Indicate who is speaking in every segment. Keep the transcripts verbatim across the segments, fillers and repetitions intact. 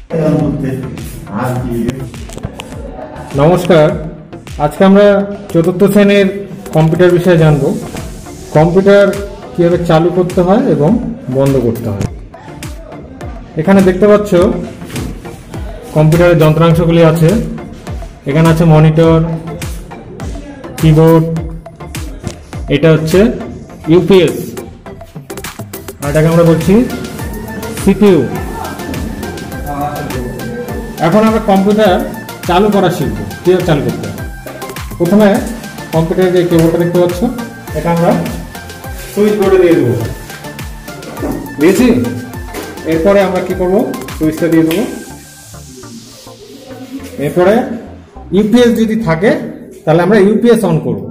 Speaker 1: নমস্কার, আজকে আমরা চতুর্থ শ্রেণীর কম্পিউটার বিষয়ে জানব। কম্পিউটার কিভাবে চালু করতে হয় এবং বন্ধ করতে হয়। এখানে দেখতে পাচ্ছ কম্পিউটারের যন্ত্রাংশগুলি আছে। এখানে আছে মনিটর, কিবোর্ড, এটা হচ্ছে ইউপিএস, আর এটাকে আমরা বলছি সিপিইউ। এখন আমরা কম্পিউটার চালু করা শিখবো, কিভাবে চালু করতে হয়। প্রথমে কম্পিউটারের যে কেবলটা দেখতে পাচ্ছ, এটা আমরা সুইচ বোর্ডে দিয়ে দেবো, দিয়েছি। এরপরে আমরা কি করব, সুইচটা দিয়ে দেবো। এরপরে ইউপিএস যদি থাকে তাহলে আমরা ইউপিএস অন করব।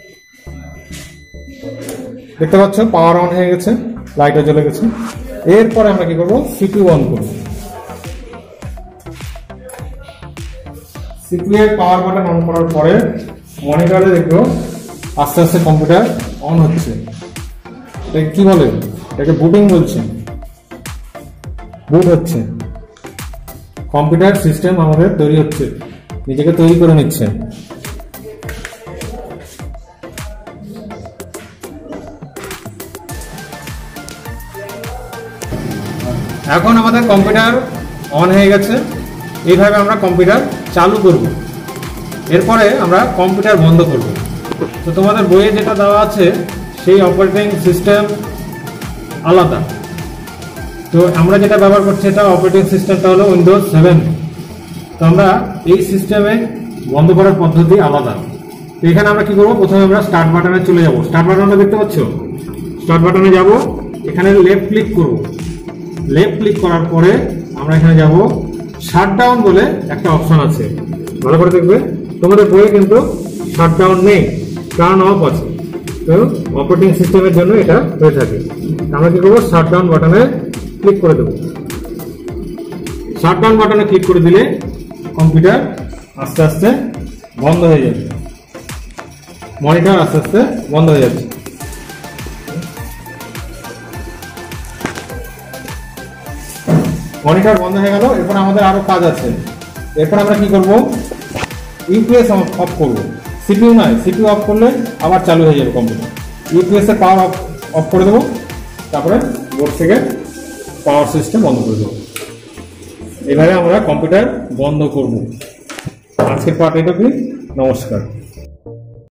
Speaker 1: দেখতে পাচ্ছ পাওয়ার অন হয়ে গেছে, লাইটও জ্বলে গেছে। এরপরে আমরা কি করব, সিপিইউ অন করব। সিপিইউ এর পাওয়ার বাটন অন করার পরে মনিটরে দেখো আস্তে আস্তে কম্পিউটার অন হচ্ছে। এটাকে কি বলে, এটাকে বুটিং বলছে, বুট হচ্ছে। কম্পিউটার সিস্টেম আমাদের তৈরি হচ্ছে, নিজেকে তৈরি করে নিচ্ছে। এখন আমাদের কম্পিউটার অন হয়ে গেছে। এইভাবে আমরা কম্পিউটার চালু করব। এরপরে আমরা কম্পিউটার বন্ধ করব। তো তোমাদের বইয়ে যেটা দেওয়া আছে সেই অপারেটিং সিস্টেম আলাদা। তো আমরা যেটা ব্যবহার করছি এটা অপারেটিং সিস্টেমটা হলো উইন্ডোজ সেভেন। তো আমরা এই সিস্টেমে বন্ধ করার পদ্ধতি আলাদা। তো এখানে আমরা কি করব, প্রথমে আমরা স্টার্ট বাটনে চলে যাব। স্টার্ট বাটনটা দেখতে পাচ্ছ, স্টার্ট বাটনে যাব, এখানে লেফট ক্লিক করব। লেফট ক্লিক করার পরে আমরা এখানে যাব, শাটডাউন বলে একটা অপশন আছে, ভালো করে দেখবে। তোমাদের বইয়ে কিন্তু শাটডাউন নেই, টার্ন অফ আছে। তো অপারেটিং সিস্টেমের জন্য এটা হয়ে থাকে। আমরা কি করবো, শাটডাউন বাটনে ক্লিক করে দেবো। শাটডাউন বাটনে ক্লিক করে দিলে কম্পিউটার আস্তে আস্তে বন্ধ হয়ে যাবে, মনিটর আস্তে আস্তে বন্ধ হয়ে যাচ্ছে। মনিটর বন্ধ হয়ে গেল। এরপর আমাদের আরো কাজ আছে। এরপর আমরা কি করব, ইউপিএস অফ করব। সিপিইউ নয়, সিপিইউ অফ করলে আবার চালু হয়ে যাবে কম্পিউটার। ইউপিএস এর পাওয়ার অফ অফ করে দেবো, তারপরে বোর্ড থেকে পাওয়ার সিস্টেম বন্ধ করে দেবো। এভাবে আমরা কম্পিউটার বন্ধ করব। আজকের পার্ট এটুকুই। নমস্কার।